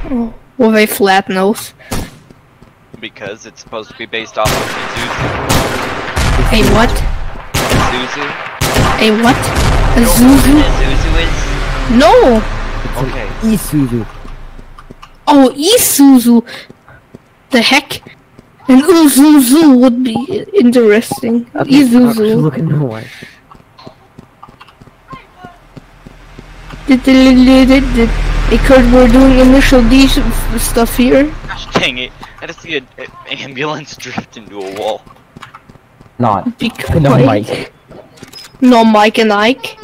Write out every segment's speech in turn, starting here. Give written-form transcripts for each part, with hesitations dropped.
Oh, with a flat nose. Because it's supposed to be based off of Isuzu. A what? Isuzu? A what? A You don't know Zuzu? what an Isuzu is? No! Okay. Isuzu. Oh, Isuzu! The heck? An Uzuzu would be interesting. Isuzu. Looking away. Because we're doing initial D stuff here. Gosh dang it. I just see an ambulance drift into a wall. Not. Because No, Mike. No, Mike and Ike.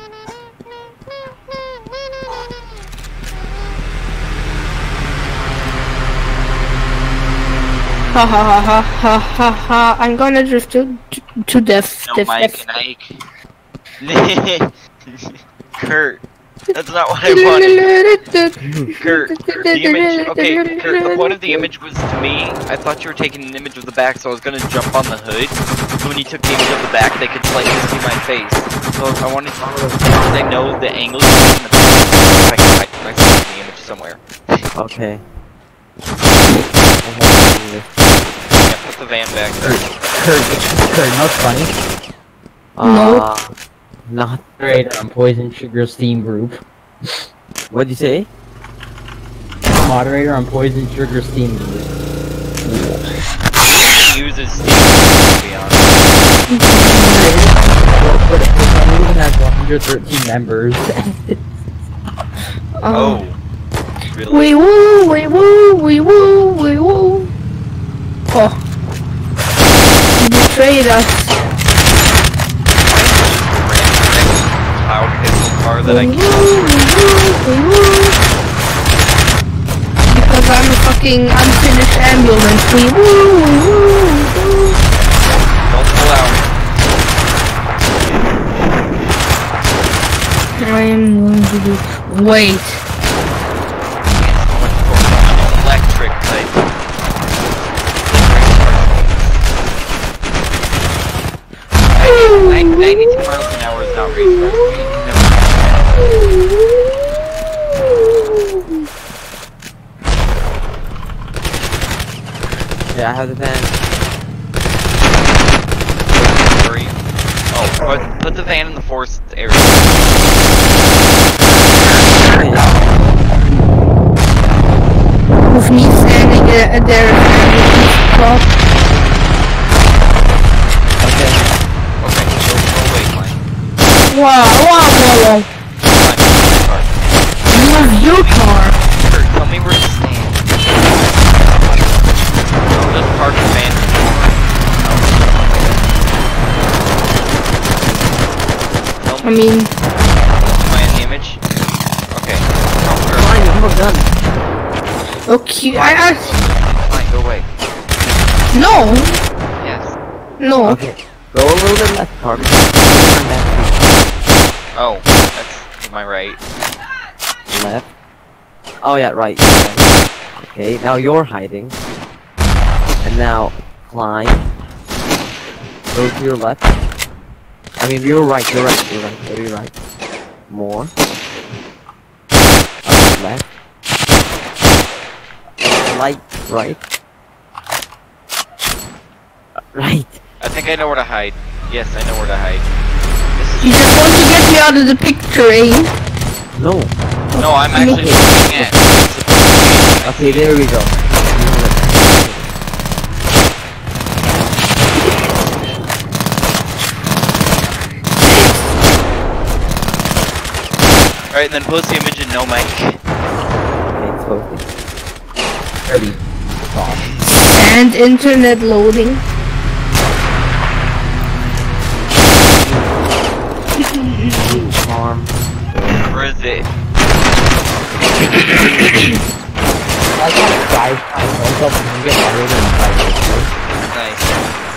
Ha ha ha ha ha ha ha! I'm gonna drift to death. No, death, Mike death. and Ike. Kurt. That's not what I wanted. Kurt, the image, okay, Kurt, the point of the image was to me, I thought you were taking an image of the back, so I was gonna jump on the hood, so when you took the image of the back, they could slightly see my face. So I wanted to, they know the angle you're in the back, if I can hide myself in the image somewhere. Okay. Yeah, put the van back there. Kurt, no, it's funny. No. Not right on Poison Sugar Steam Group. What'd you say? Moderator on Poison Sugar Steam Group. He uses Steam, to be honest. But it only has 113 members. Oh. Really? Wee woo, wee woo, wee woo, wee woo. Oh. You betrayed us. Loud pistol car that I Wee can woo, wee woo, wee woo. Because I'm a fucking unfinished ambulance. Wee woo, wee woo, wee woo. don't pull out. I am going to do. Wait. Electric type. I 92 miles an hour is not race car speed. Yeah, I have the van. Hurry. Oh, put the van in the forest area. With me standing there and top. Okay, go away, Klein. Wow. Move your car. Kurt, tell me where to stand. I'll just park the van. I mean, Am I in the image? Okay. Fine, you have a gun. okay, I Fine, go away. no, Yes. no. Okay. Go a little bit left, Park. Oh, that's my right. Left. Oh yeah, right. Okay, now you're hiding. And now climb. Go to your left. I mean, you're right. Go to your right. More. Left. Light. Right. Right. I think I know where to hide. Yes, I know where to hide. This You is just want to get me out of the picture, eh? No. no, I'm actually looking at. Okay, there we go. Alright, then post the image in no mic. Okay, it's posted. Ready. Stop. And internet loading. Farm. Where is it? I got a guy. I don't know if I can get better than Nice.